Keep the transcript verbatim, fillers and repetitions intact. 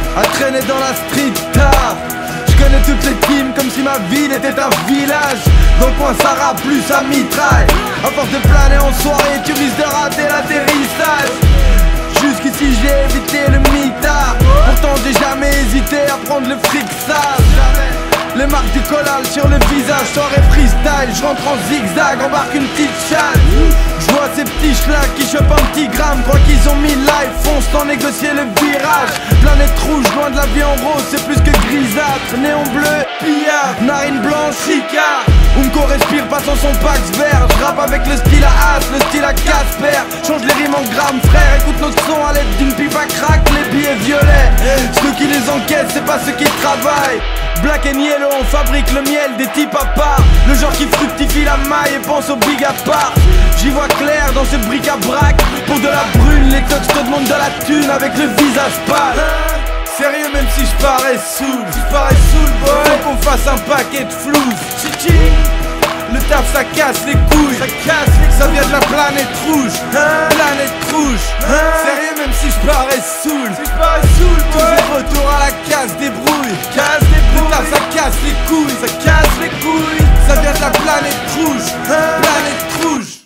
à traîner dans la street tard. Je connais toutes les teams comme si ma ville était un village. Dans le coin ça rappe plus à mitraille. À force de planer en soirée tu risques de rater l'atterrissage. Jusqu'ici j'ai évité le mitard. Pourtant j'ai jamais hésité à prendre le fric sale. Les marques du collal sur le visage, soirée freestyle. Je rentre en zigzag, embarque une petite chatte. Je vois ces petits schlacs qui chopent un petit gramme. Crois qu'ils ont mis live, fonce sans négocier le virage. Planète rouge, loin de la vie en rose, c'est plus que grisâtre. Néon bleu, pillard, narine blanche, chicard. Umko respire, passant son Pax vert. Je rappe avec le style à As, le style à Casper. Change les rimes en grammes, frère. Écoute nos sons à l'aide d'une pipe à crack. Les billets violets, ceux qui les encaissent, c'est pas ceux qui travaillent. Black and Yellow, on fabrique le miel des types à part. Le genre qui fructifie la maille et pense au big à part. J'y vois clair dans ce bric-à-brac. Pour de la brune, les tox te demandent de la thune avec le visage pâle. Sérieux même si je parais saoul, si je parais saoul boy, faut qu'on fasse un paquet de flous. Le taf ça casse les couilles, ça casse les couilles. Ça vient de la planète rouge, hein? Planète rouge, hein? Sérieux même si je parais saoul, si je parais saoul boy, toujours retour à la case des brouilles. Casse des brouilles. Le taf ça casse les couilles, ça casse les couilles. Ça vient de la planète rouge, hein? Planète rouge.